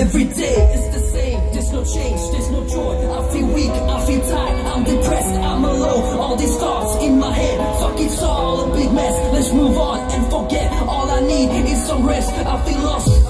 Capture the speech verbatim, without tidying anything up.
Every day is the same, there's no change, there's no joy. I feel weak, I feel tired, I'm depressed, I'm alone. All these thoughts in my head, fuck it's all a big mess. Let's move on and forget, all I need is some rest. I feel lost